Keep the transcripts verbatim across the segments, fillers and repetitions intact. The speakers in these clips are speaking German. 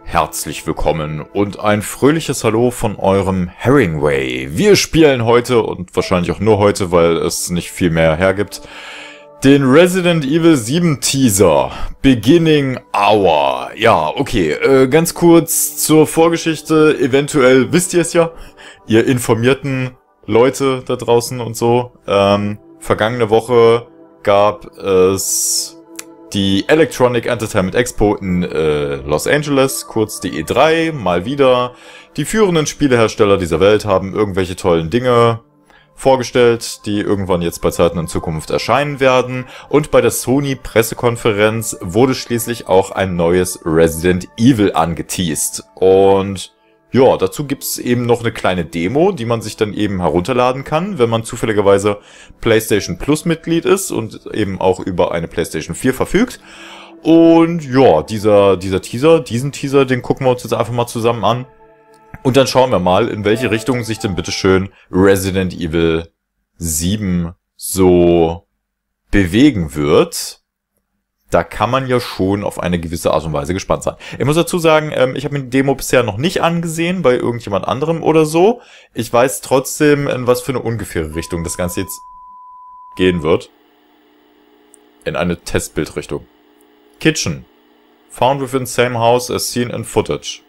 Herzlich willkommen und ein fröhliches Hallo von eurem Herringway. Wir spielen heute und wahrscheinlich auch nur heute, weil es nicht viel mehr hergibt, den Resident Evil sieben Teaser, Beginning Hour. Ja, okay, äh, ganz kurz zur Vorgeschichte, eventuell wisst ihr es ja, ihr informierten Leute da draußen und so. Ähm, vergangene Woche gab es die Electronic Entertainment Expo in äh, Los Angeles, kurz die E drei, mal wieder. Die führenden Spielehersteller dieser Welt haben irgendwelche tollen Dinge vorgestellt, die irgendwann jetzt bei Zeiten in Zukunft erscheinen werden. Und bei der Sony-Pressekonferenz wurde schließlich auch ein neues Resident Evil angeteast. Und ja, dazu gibt's eben noch eine kleine Demo, die man sich dann eben herunterladen kann, wenn man zufälligerweise PlayStation Plus Mitglied ist und eben auch über eine PlayStation vier verfügt. Und ja, dieser, dieser Teaser, diesen Teaser, den gucken wir uns jetzt einfach mal zusammen an. Und dann schauen wir mal, in welche Richtung sich denn bitteschön Resident Evil sieben so bewegen wird. Da kann man ja schon auf eine gewisse Art und Weise gespannt sein. Ich muss dazu sagen, ähm, ich habe mir die Demo bisher noch nicht angesehen bei irgendjemand anderem oder so. Ich weiß trotzdem, in was für eine ungefähre Richtung das Ganze jetzt gehen wird. In eine Testbildrichtung. Kitchen. Found within same house as seen in footage.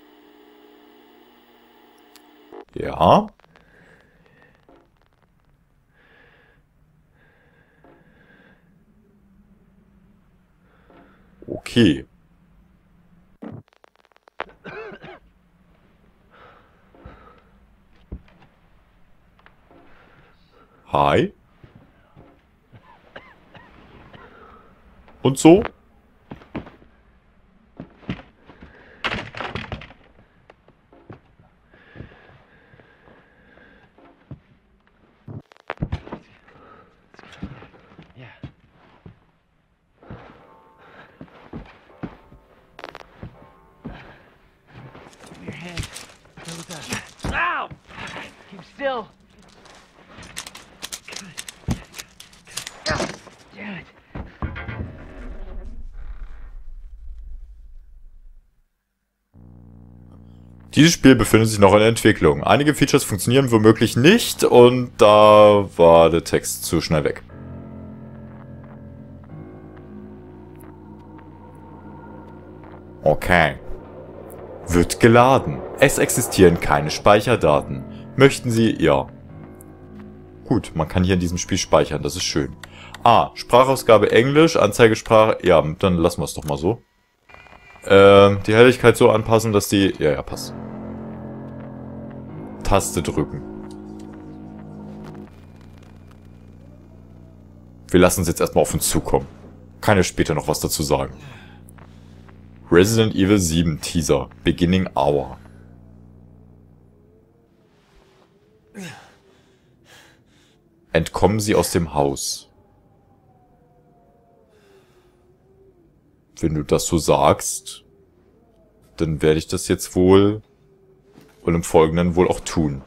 Ja. Okay. Hi. Und so? Keep still. Damn it. Dieses Spiel befindet sich noch in der Entwicklung. Einige Features funktionieren womöglich nicht und da war der Text zu schnell weg. Okay. Wird geladen. Es existieren keine Speicherdaten. Möchten Sie? Ja. Gut, man kann hier in diesem Spiel speichern, das ist schön. Ah, Sprachausgabe Englisch, Anzeigesprache, ja, dann lassen wir es doch mal so. Ähm, die Helligkeit so anpassen, dass die... Ja, ja, passt. Taste drücken. Wir lassen es jetzt erstmal auf uns zukommen. Kann ja später noch was dazu sagen. Resident Evil sieben Teaser. Beginning Hour. Entkommen Sie aus dem Haus. Wenn du das so sagst, dann werde ich das jetzt wohl und im Folgenden wohl auch tun.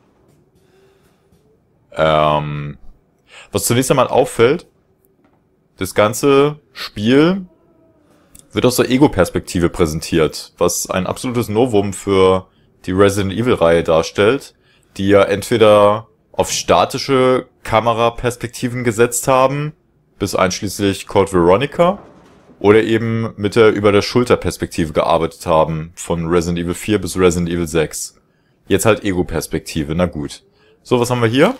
Ähm, was zunächst einmal auffällt, das ganze Spiel wird aus der Ego-Perspektive präsentiert, was ein absolutes Novum für die Resident Evil-Reihe darstellt, die ja entweder auf statische Kameraperspektiven gesetzt haben, bis einschließlich Code Veronica, oder eben mit der Über-der-Schulter-Perspektive gearbeitet haben, von Resident Evil vier bis Resident Evil sechs. Jetzt halt Ego-Perspektive, na gut. So, was haben wir hier?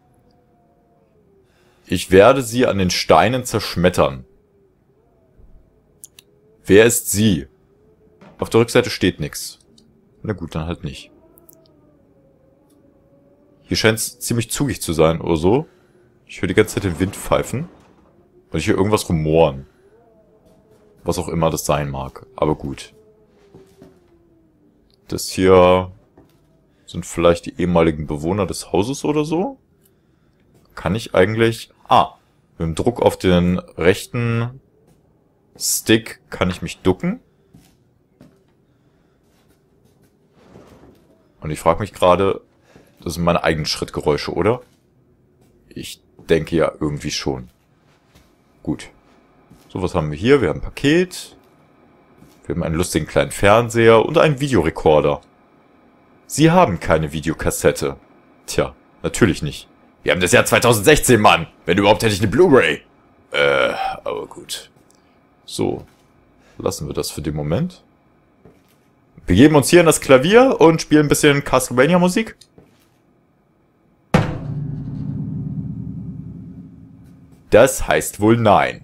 Ich werde sie an den Steinen zerschmettern. Wer ist sie? Auf der Rückseite steht nichts. Na gut, dann halt nicht. Hier scheint es ziemlich zugig zu sein oder so. Ich höre die ganze Zeit den Wind pfeifen. Und ich höre irgendwas rumoren. Was auch immer das sein mag. Aber gut. Das hier sind vielleicht die ehemaligen Bewohner des Hauses oder so. Kann ich eigentlich... Ah, mit dem Druck auf den rechten Stick kann ich mich ducken. Und ich frage mich gerade, das sind meine eigenen Schrittgeräusche, oder? Ich denke ja irgendwie schon. Gut. So, was haben wir hier? Wir haben ein Paket. Wir haben einen lustigen kleinen Fernseher und einen Videorekorder. Sie haben keine Videokassette. Tja, natürlich nicht. Wir haben das Jahr zweitausendsechzehn, Mann. Wenn überhaupt, hätte ich eine Blu-ray. Äh, aber gut. So. Lassen wir das für den Moment. Begeben uns hier in das Klavier und spielen ein bisschen Castlevania-Musik. Das heißt wohl nein.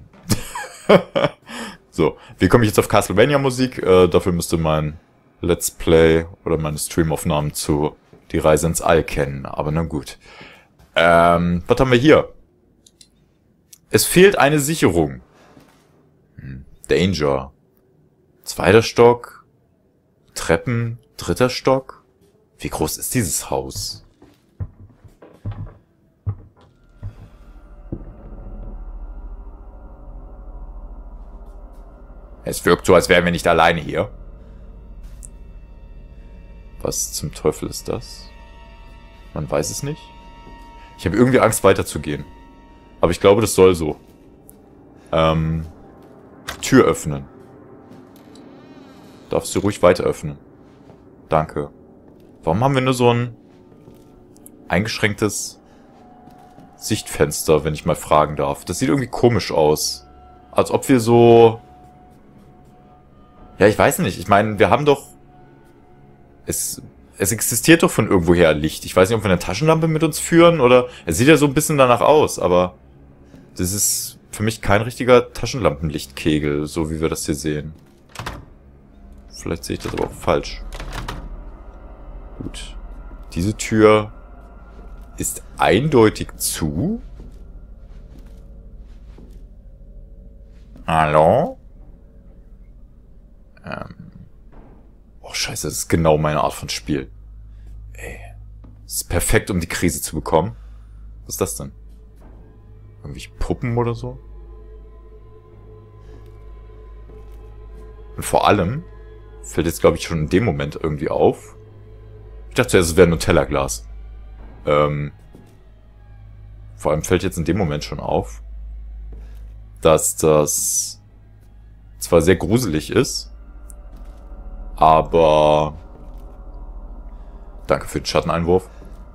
So, wie komme ich jetzt auf Castlevania-Musik? Äh, dafür müsste mein Let's Play oder meine Streamaufnahmen zu Die Reise ins All kennen. Aber na gut. Ähm, was haben wir hier? Es fehlt eine Sicherung. Hm, Danger. Zweiter Stock. Treppen. Dritter Stock. Wie groß ist dieses Haus? Es wirkt so, als wären wir nicht alleine hier. Was zum Teufel ist das? Man weiß es nicht. Ich habe irgendwie Angst, weiterzugehen. Aber ich glaube, das soll so. Ähm, Tür öffnen. Darfst du ruhig weiter öffnen. Danke. Warum haben wir nur so ein eingeschränktes Sichtfenster, wenn ich mal fragen darf? Das sieht irgendwie komisch aus. Als ob wir so... Ja, ich weiß nicht. Ich meine, wir haben doch... Es, es existiert doch von irgendwoher Licht. Ich weiß nicht, ob wir eine Taschenlampe mit uns führen oder... Es sieht ja so ein bisschen danach aus, aber... Das ist für mich kein richtiger Taschenlampenlichtkegel, so wie wir das hier sehen. Vielleicht sehe ich das aber auch falsch. Gut. Diese Tür ist eindeutig zu. Hallo? Ähm. Oh, scheiße, das ist genau meine Art von Spiel. Ey. Das ist perfekt, um die Krise zu bekommen. Was ist das denn? Irgendwelche Puppen oder so? Und vor allem fällt jetzt, glaube ich, schon in dem Moment irgendwie auf. Ich dachte zuerst, es wäre ein Nutella-Glas. Ähm. Vor allem fällt jetzt in dem Moment schon auf, dass das zwar sehr gruselig ist, aber... Danke für den Schatteneinwurf.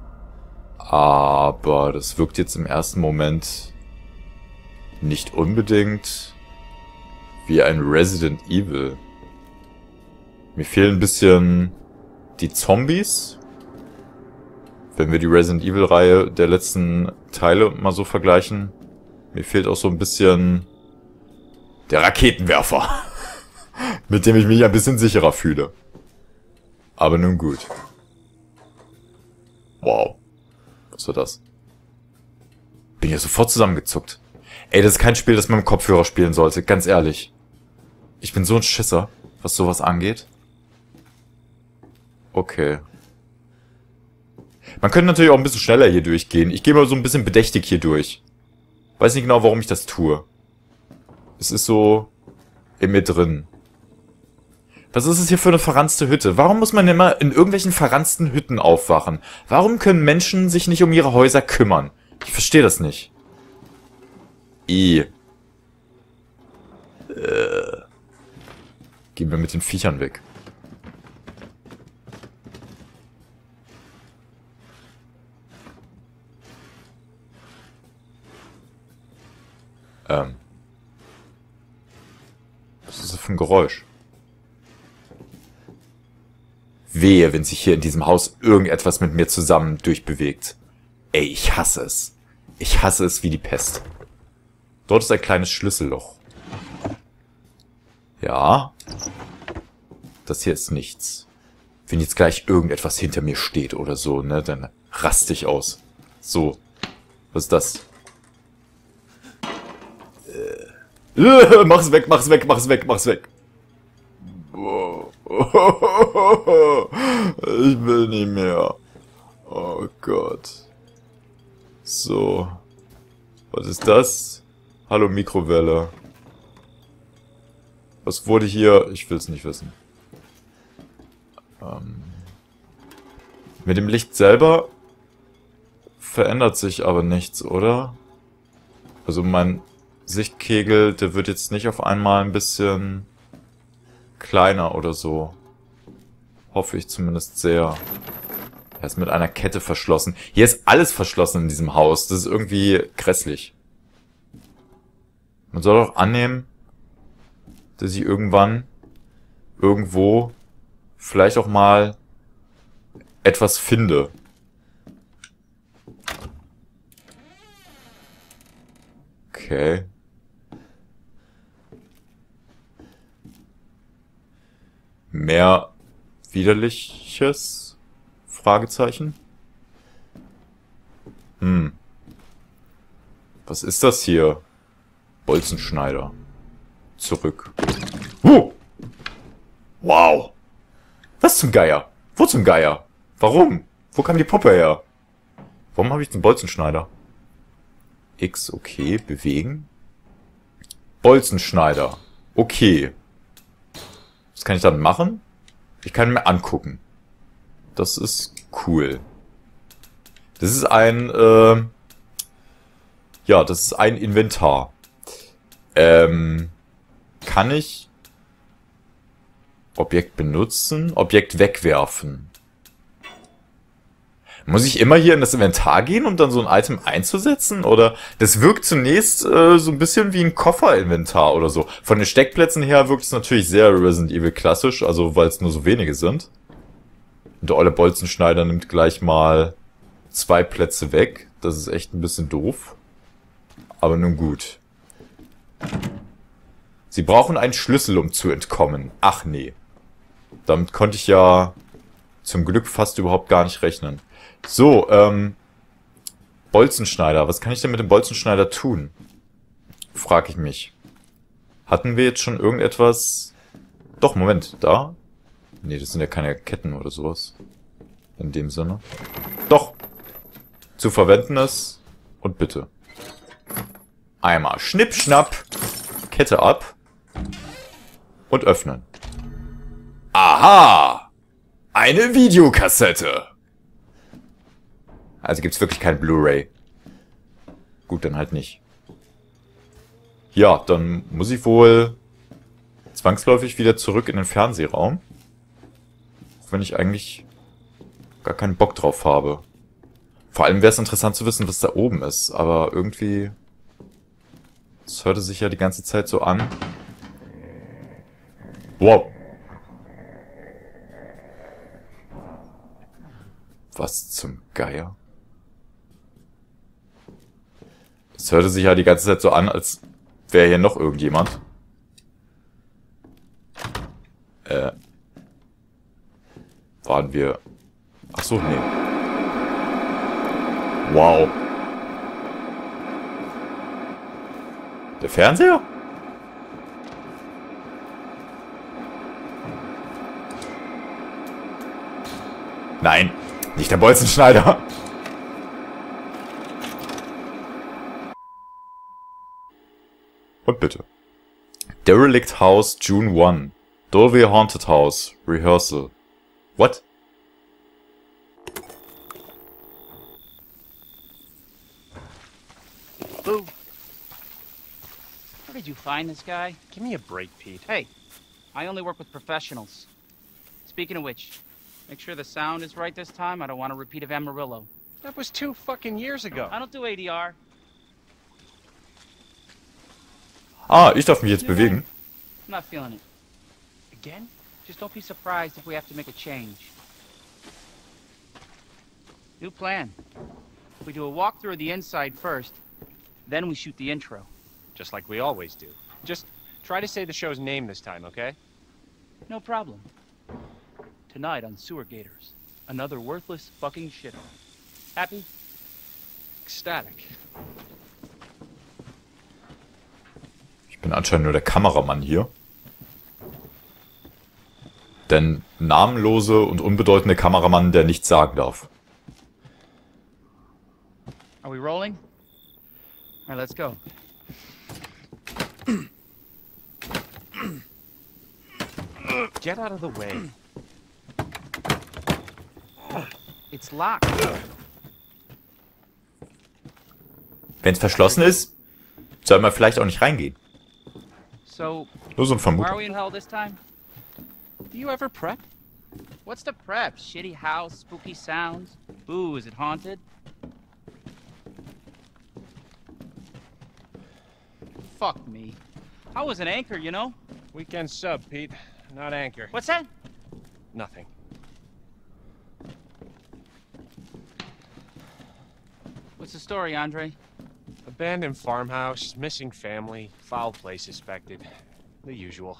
Aber das wirkt jetzt im ersten Moment nicht unbedingt wie ein Resident Evil. Mir fehlen ein bisschen die Zombies. Wenn wir die Resident Evil-Reihe der letzten Teile mal so vergleichen. Mir fehlt auch so ein bisschen der Raketenwerfer. Mit dem ich mich ein bisschen sicherer fühle. Aber nun gut. Wow. Was war das? Bin ja sofort zusammengezuckt. Ey, das ist kein Spiel, das man mit dem Kopfhörer spielen sollte. Ganz ehrlich. Ich bin so ein Schisser, was sowas angeht. Okay. Man könnte natürlich auch ein bisschen schneller hier durchgehen. Ich gehe mal so ein bisschen bedächtig hier durch. Weiß nicht genau, warum ich das tue. Es ist so in mir drin. Was ist es hier für eine verranzte Hütte? Warum muss man immer in irgendwelchen verranzten Hütten aufwachen? Warum können Menschen sich nicht um ihre Häuser kümmern? Ich verstehe das nicht. I. Äh. Gehen wir mit den Viechern weg. Ähm. Was ist das für ein Geräusch? Wehe, wenn sich hier in diesem Haus irgendetwas mit mir zusammen durchbewegt. Ey, ich hasse es. Ich hasse es wie die Pest. Dort ist ein kleines Schlüsselloch. Ja. Das hier ist nichts. Wenn jetzt gleich irgendetwas hinter mir steht oder so, ne, dann raste ich aus. So. Was ist das? Äh. Mach's weg, mach's weg, mach's weg, mach's weg. Ich will nicht mehr. Oh Gott. So. Was ist das? Hallo Mikrowelle. Was wurde hier? Ich will es nicht wissen. Ähm. Mit dem Licht selber verändert sich aber nichts, oder? Also mein Sichtkegel, der wird jetzt nicht auf einmal ein bisschen kleiner oder so. Hoffe ich zumindest sehr. Er ist mit einer Kette verschlossen. Hier ist alles verschlossen in diesem Haus. Das ist irgendwie grässlich. Man soll doch annehmen, dass ich irgendwann, irgendwo, vielleicht auch mal etwas finde. Okay. Mehr Widerliches? Fragezeichen. Hm. Was ist das hier? Bolzenschneider. Zurück. Uh! Wow. Was zum Geier? Wo zum Geier? Warum? Wo kam die Puppe her? Warum habe ich den Bolzenschneider? X, okay. Bewegen. Bolzenschneider. Okay. Was kann ich dann machen? Ich kann ihn mir angucken. Das ist cool. Das ist ein, äh, ja, das ist ein Inventar. Ähm, kann ich Objekt benutzen, Objekt wegwerfen? Muss ich immer hier in das Inventar gehen, um dann so ein Item einzusetzen? Oder das wirkt zunächst äh, so ein bisschen wie ein Kofferinventar oder so. Von den Steckplätzen her wirkt es natürlich sehr Resident Evil klassisch, also weil es nur so wenige sind. Und der olle Bolzenschneider nimmt gleich mal zwei Plätze weg. Das ist echt ein bisschen doof. Aber nun gut. Sie brauchen einen Schlüssel, um zu entkommen. Ach nee. Damit konnte ich ja zum Glück fast überhaupt gar nicht rechnen. So, ähm... Bolzenschneider. Was kann ich denn mit dem Bolzenschneider tun? Frag ich mich. Hatten wir jetzt schon irgendetwas... Doch, Moment. Da? Nee, das sind ja keine Ketten oder sowas. In dem Sinne. Doch! Zu verwenden ist. Und bitte. Einmal Schnipp, Schnapp. Kette ab. Und öffnen. Aha! Eine Videokassette! Also gibt's wirklich kein Blu-ray. Gut, dann halt nicht. Ja, dann muss ich wohl zwangsläufig wieder zurück in den Fernsehraum. Auch wenn ich eigentlich gar keinen Bock drauf habe. Vor allem wäre es interessant zu wissen, was da oben ist. Aber irgendwie... Es hörte sich ja die ganze Zeit so an. Wow. Was zum Geier? Es hörte sich ja die ganze Zeit so an, als wäre hier noch irgendjemand. Äh. Waren wir... Ach so, nee. Wow. Der Fernseher? Nein, nicht der Bolzenschneider. Und bitte. Derelict House, June first. Dolby Haunted House, Rehearsal. What? Boo. Where did you find this guy? Give me a break, Pete. Hey, I only work with professionals. Speaking of which, make sure the sound is right this time. I don't want a repeat of Amarillo. That was two fucking years ago. I don't do A D R. Ah, ich darf mich jetzt bewegen. I'm not feeling it. Again? Just don't be surprised if we have to make a change. New plan. We do a walkthrough of the inside first, then we shoot the intro. Just like we always do. Just try to say the show's name this time, okay? No problem. Tonight on Sewer Gators, another worthless fucking shitter. Happy? Ecstatic. Ich bin anscheinend nur der Kameramann hier. Denn namenlose und unbedeutende Kameramann, der nichts sagen darf. Are we rolling? All right, let's go. Get out of the way. It's locked. Wenn es verschlossen ist, soll man vielleicht auch nicht reingehen. So, Nur so ein why are Vermutung. we in hell this time? Do you ever prep? What's the prep? Shitty house, spooky sounds? Ooh, is it haunted? Fuck me. I was an anchor, you know? Weekend sub, Pete. Not anchor. What's that? Nothing. What's the story, Andre? Abandoned farmhouse, missing family, foul play suspected. The usual.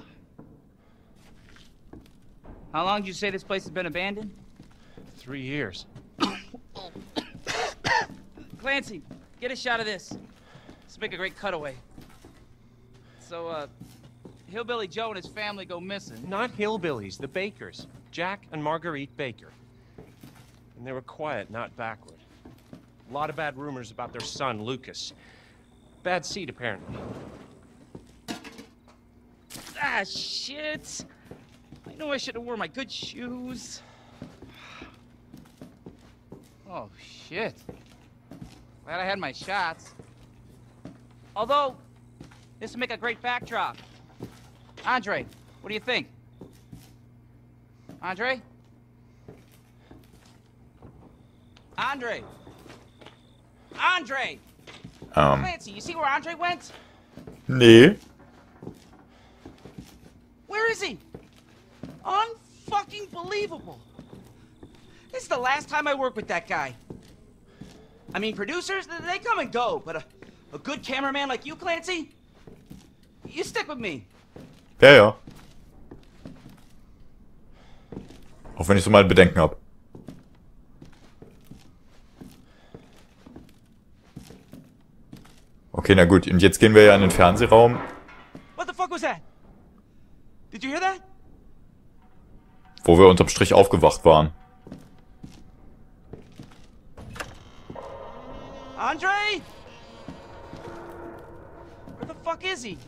How long did you say this place has been abandoned? Three years. Clancy, get a shot of this. Let's make a great cutaway. So, uh, Hillbilly Joe and his family go missing. Not hillbillies, the Bakers. Jack and Marguerite Baker. And they were quiet, not backward. A lot of bad rumors about their son, Lucas. Bad seed, apparently. Ah, shit. I know I should have worn my good shoes. Oh, shit. Glad I had my shots. Although, this would make a great backdrop. Andre, what do you think? Andre? Andre! Andre! Ähm, Clancy, you see where Andre went? nee. Where is he? Unfucking believable. This is the last time I work with that guy. I mean, producers, they come and go, but a, a good cameraman like you, Clancy, you stick with me. Ja, ja. Auch wenn ich so mal Bedenken habe. Okay, na gut. Und jetzt gehen wir ja in den Fernsehraum. What the fuck was that? Did you hear that? Wo wir unterm Strich aufgewacht waren. Andre? Where the fuck is he?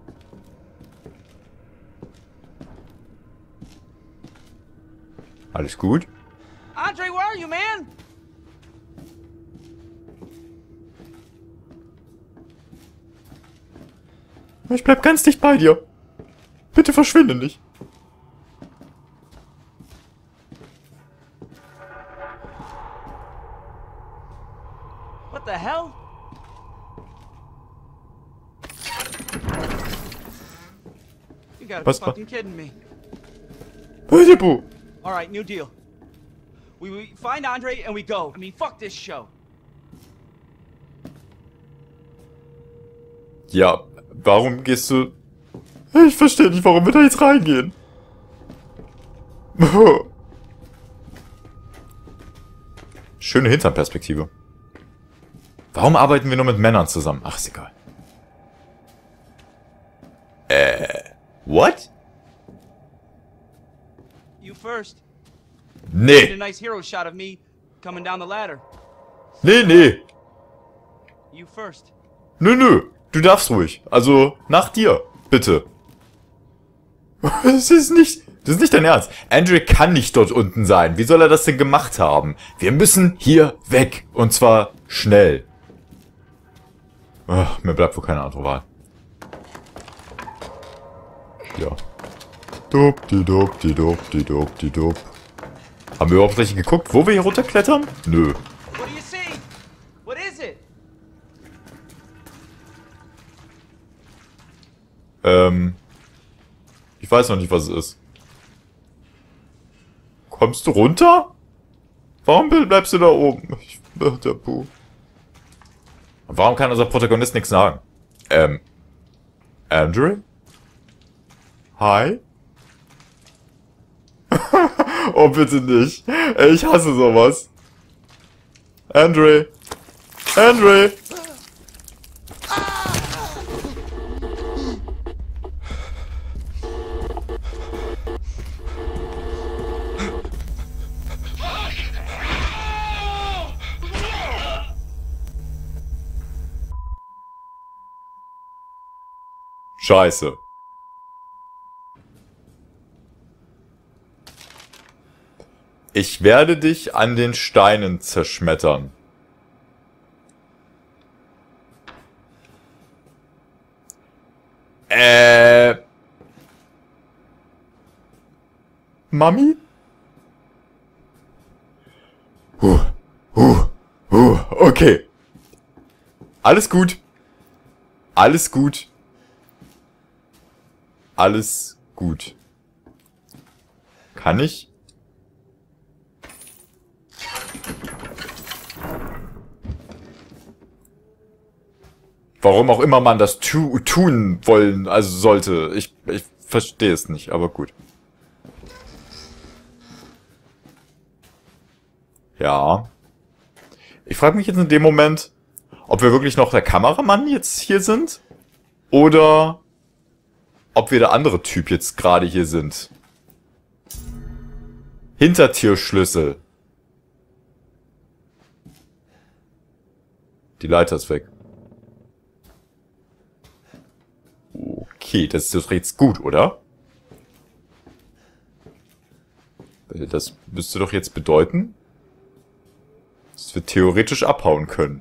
Alles gut? Andre, where are you, man? Ich bleib ganz dicht bei dir. Bitte verschwinde nicht. What the hell? You gotta be Was- fucking kidding me. Hüdebu! All right, new deal. We, we find Andre and we go. I mean, fuck this show. Ja, warum gehst du... Ich verstehe nicht, warum wir da jetzt reingehen. Schöne Hinternperspektive. Warum arbeiten wir nur mit Männern zusammen? Ach, ist egal. Äh... What? You first. Need a Nee. nice hero shot of me coming down the ladder. Nee, nee. You first. Nö, nö. Du darfst ruhig. Also, nach dir. Bitte. Das ist nicht... Das ist nicht dein Ernst. Andre kann nicht dort unten sein. Wie soll er das denn gemacht haben? Wir müssen hier weg. Und zwar schnell. Ach, mir bleibt wohl keine andere Wahl. Ja. Dup, die dup, die dup, die dup, die dup. Haben wir überhaupt richtig geguckt, wo wir hier runterklettern? Nö. What do you see? What is it? Ähm... Ich weiß noch nicht, was es ist. Kommst du runter? Warum bleibst du da oben? Ich, ach, der Puh. Warum kann unser Protagonist nichts sagen? Ähm... Andre? Hi? Oh, bitte nicht. Ey, ich hasse sowas. Andre? Andre? Scheiße. Ich werde dich an den Steinen zerschmettern. Äh. Mami? Huh, huh, huh, okay. Alles gut. Alles gut. Alles gut. Kann ich? Warum auch immer man das tu tun wollen, also sollte. Ich, ich verstehe es nicht, aber gut. Ja. Ich frage mich jetzt in dem Moment, ob wir wirklich noch der Kameramann jetzt hier sind oder ob wir der andere Typ jetzt gerade hier sind. Hintertürschlüssel. Die Leiter ist weg. Okay, das ist jetzt gut, oder? Das müsste doch jetzt bedeuten, dass wir theoretisch abhauen können.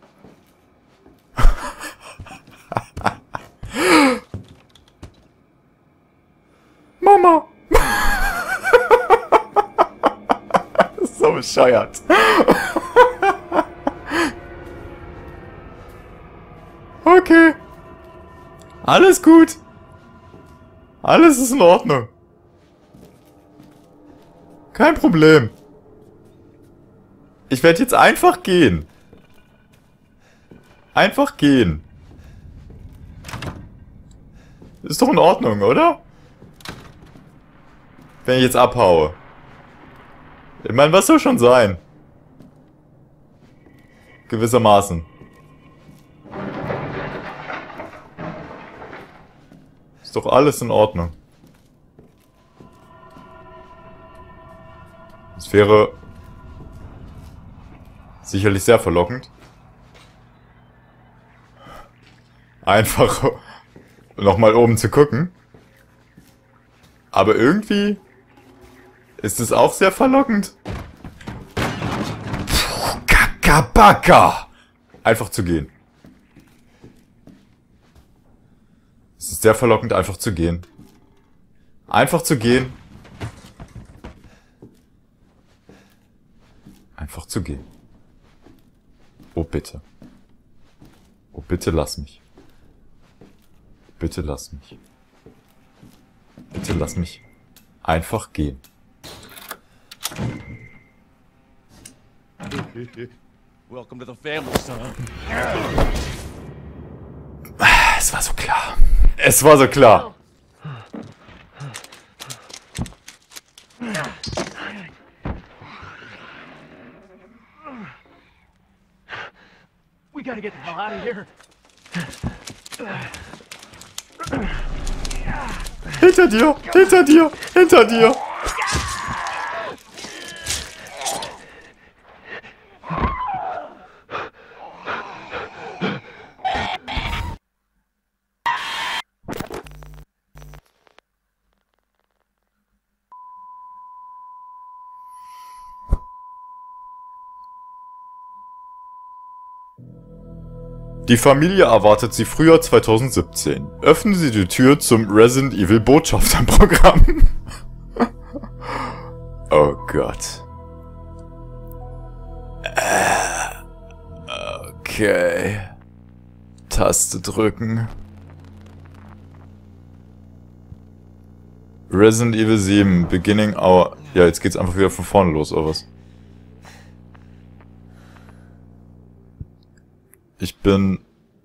Mama! Das ist so bescheuert. Okay. Alles gut. Alles ist in Ordnung. Kein Problem. Ich werde jetzt einfach gehen. Einfach gehen. Ist doch in Ordnung, oder? Wenn ich jetzt abhaue. Ich meine, was soll schon sein? Gewissermaßen. Ist doch alles in Ordnung. Es wäre sicherlich sehr verlockend, einfach nochmal oben zu gucken. Aber irgendwie ist es auch sehr verlockend. Puh, Kakabaka! Einfach zu gehen. Es ist sehr verlockend, einfach zu gehen. Einfach zu gehen. Einfach zu gehen. Oh, bitte. Oh, bitte lass mich. Bitte lass mich. Bitte lass mich einfach gehen. Welcome to the family, son. Es war so klar. Es war so klar. We gotta get the hell out of here. Hinter dir! Hinter dir! Hinter dir! Die Familie erwartet sie Frühjahr zweitausendsiebzehn. Öffnen Sie die Tür zum Resident Evil Botschafterprogramm. Oh Gott. Okay. Taste drücken. Resident Evil sieben, beginning our... Ja, jetzt geht's einfach wieder von vorne los, oder was? Ich bin...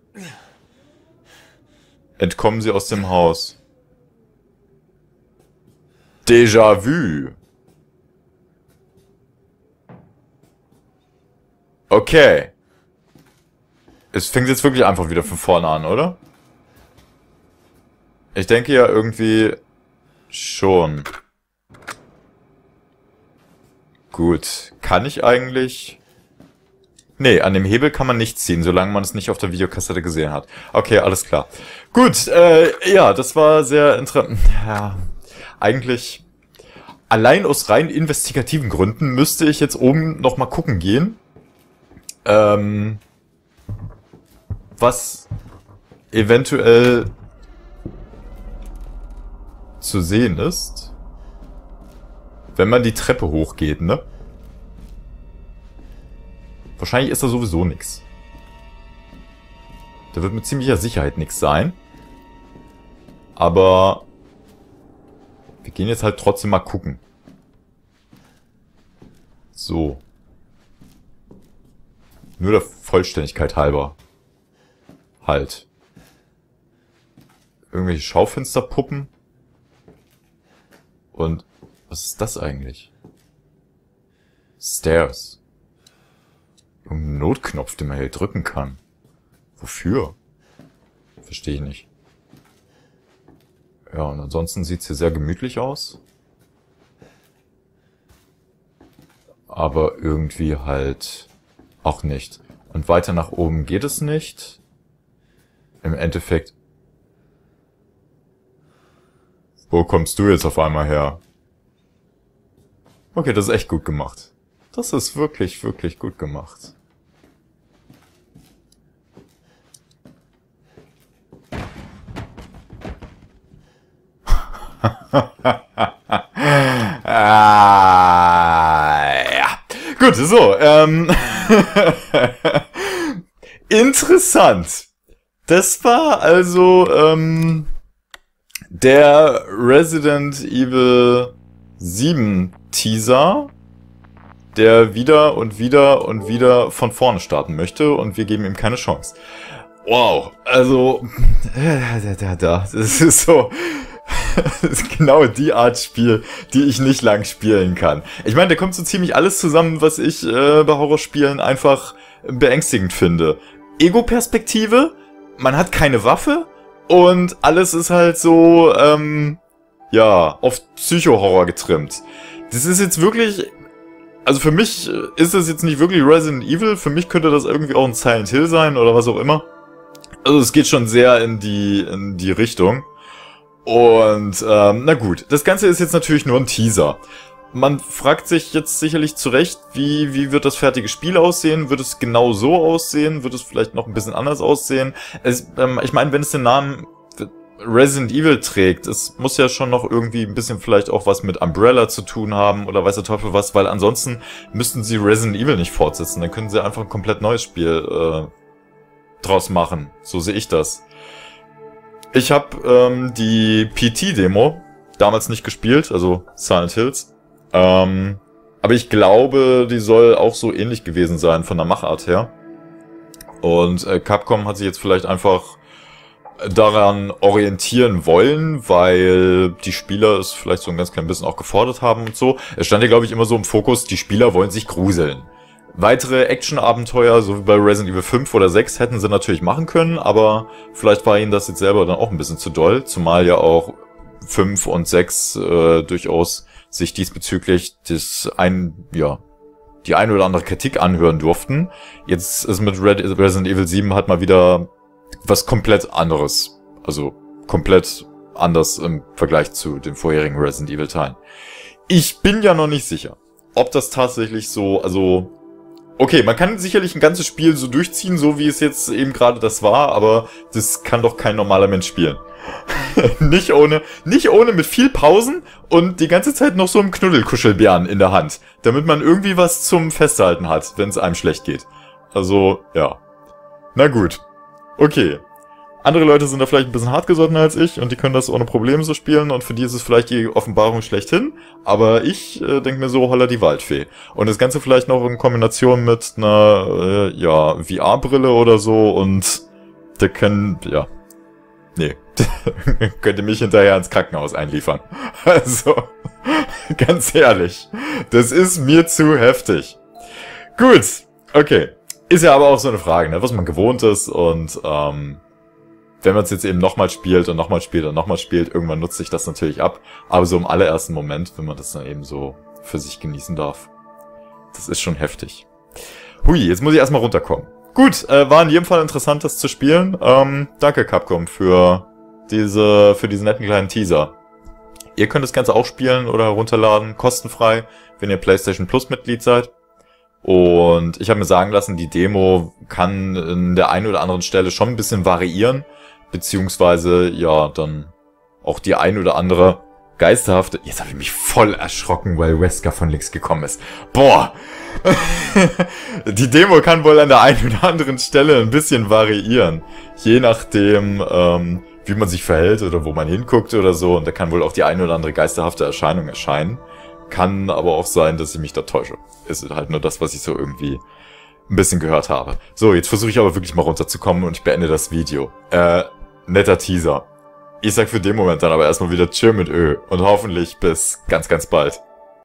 Entkommen Sie aus dem Haus. Déjà-vu. Okay. Es fängt jetzt wirklich einfach wieder von vorne an, oder? Ich denke ja irgendwie... schon. Gut. Kann ich eigentlich... Nee, an dem Hebel kann man nicht ziehen, solange man es nicht auf der Videokassette gesehen hat. Okay, alles klar. Gut, äh, ja, das war sehr interessant. Ja, eigentlich, allein aus rein investigativen Gründen müsste ich jetzt oben nochmal gucken gehen. Ähm, was eventuell zu sehen ist. Wenn man die Treppe hochgeht, ne? Wahrscheinlich ist da sowieso nichts. Da wird mit ziemlicher Sicherheit nichts sein. Aber wir gehen jetzt halt trotzdem mal gucken. So. Nur der Vollständigkeit halber. Halt. Irgendwelche Schaufensterpuppen. Und was ist das eigentlich? Stairs. Irgendein Notknopf, den man hier drücken kann. Wofür? Verstehe ich nicht. Ja, und ansonsten sieht es hier sehr gemütlich aus. Aber irgendwie halt auch nicht. Und weiter nach oben geht es nicht. Im Endeffekt... Wo kommst du jetzt auf einmal her? Okay, das ist echt gut gemacht. Das ist wirklich, wirklich gut gemacht. ah, ja. Gut, so. Ähm Interessant. Das war also ähm, der Resident Evil sieben Teaser, der wieder und wieder und wieder von vorne starten möchte und wir geben ihm keine Chance. Wow, also da, da, da, das ist so... Das ist genau die Art Spiel, die ich nicht lang spielen kann. Ich meine, da kommt so ziemlich alles zusammen, was ich äh, bei Horrorspielen einfach beängstigend finde. Ego-Perspektive, man hat keine Waffe und alles ist halt so, ähm, ja, auf Psycho-Horror getrimmt. Das ist jetzt wirklich... Also für mich ist das jetzt nicht wirklich Resident Evil, für mich könnte das irgendwie auch ein Silent Hill sein oder was auch immer. Also es geht schon sehr in die, in die Richtung. Und, ähm, na gut, das Ganze ist jetzt natürlich nur ein Teaser. Man fragt sich jetzt sicherlich zu Recht, wie, wie wird das fertige Spiel aussehen? Wird es genau so aussehen? Wird es vielleicht noch ein bisschen anders aussehen? Es, ähm, ich meine, wenn es den Namen Resident Evil trägt, es muss ja schon noch irgendwie ein bisschen vielleicht auch was mit Umbrella zu tun haben oder weiß der Teufel was, weil ansonsten müssten sie Resident Evil nicht fortsetzen. Dann können sie einfach ein komplett neues Spiel äh, draus machen. So sehe ich das. Ich habe ähm, die P T-Demo damals nicht gespielt, also Silent Hills. Ähm, aber ich glaube, die soll auch so ähnlich gewesen sein von der Machart her. Und äh, Capcom hat sich jetzt vielleicht einfach daran orientieren wollen, weil die Spieler es vielleicht so ein ganz klein bisschen auch gefordert haben und so. Es stand ja, glaube ich, immer so im Fokus, die Spieler wollen sich gruseln. Weitere Action-Abenteuer, so wie bei Resident Evil fünf oder sechs, hätten sie natürlich machen können, aber vielleicht war ihnen das jetzt selber dann auch ein bisschen zu doll, zumal ja auch fünf und sechs äh, durchaus sich diesbezüglich das ein, ja, die eine oder andere Kritik anhören durften. Jetzt ist mit Red Resident Evil sieben halt mal wieder was komplett anderes. Also komplett anders im Vergleich zu den vorherigen Resident Evil Teilen. Ich bin ja noch nicht sicher, ob das tatsächlich so, also... Okay, man kann sicherlich ein ganzes Spiel so durchziehen, so wie es jetzt eben gerade das war, aber das kann doch kein normaler Mensch spielen. nicht ohne, nicht ohne mit viel Pausen und die ganze Zeit noch so einem Knuddelkuschelbären in der Hand, damit man irgendwie was zum Festhalten hat, wenn es einem schlecht geht. Also, ja. Na gut. Okay. Andere Leute sind da vielleicht ein bisschen hartgesotten als ich und die können das ohne Probleme so spielen und für die ist es vielleicht die Offenbarung schlechthin, aber ich äh, denke mir so, holla die Waldfee. Und das Ganze vielleicht noch in Kombination mit einer, äh, ja, V R-Brille oder so und der können, ja, nee, könnte mich hinterher ins Krankenhaus einliefern. Also, ganz ehrlich, das ist mir zu heftig. Gut, okay. Ist ja aber auch so eine Frage, ne, was man gewohnt ist und, ähm, wenn man es jetzt eben nochmal spielt und nochmal spielt und nochmal spielt, irgendwann nutzt sich das natürlich ab. Aber so im allerersten Moment, wenn man das dann eben so für sich genießen darf, das ist schon heftig. Hui, jetzt muss ich erstmal runterkommen. Gut, äh, war in jedem Fall interessant, das zu spielen. Ähm, danke Capcom für diese, für diesen netten kleinen Teaser. Ihr könnt das Ganze auch spielen oder herunterladen, kostenfrei, wenn ihr PlayStation Plus Mitglied seid. Und ich habe mir sagen lassen, die Demo kann in der einen oder anderen Stelle schon ein bisschen variieren. Beziehungsweise, ja, dann auch die ein oder andere geisterhafte... Jetzt habe ich mich voll erschrocken, weil Wesker von links gekommen ist. Boah! Die Demo kann wohl an der einen oder anderen Stelle ein bisschen variieren. Je nachdem, ähm, wie man sich verhält oder wo man hinguckt oder so. Und da kann wohl auch die eine oder andere geisterhafte Erscheinung erscheinen. Kann aber auch sein, dass ich mich da täusche. Ist halt nur das, was ich so irgendwie ein bisschen gehört habe. So, jetzt versuche ich aber wirklich mal runterzukommen und ich beende das Video. Äh, netter Teaser. Ich sag für den Moment dann aber erstmal wieder Tschö mit Ö und hoffentlich bis ganz, ganz bald.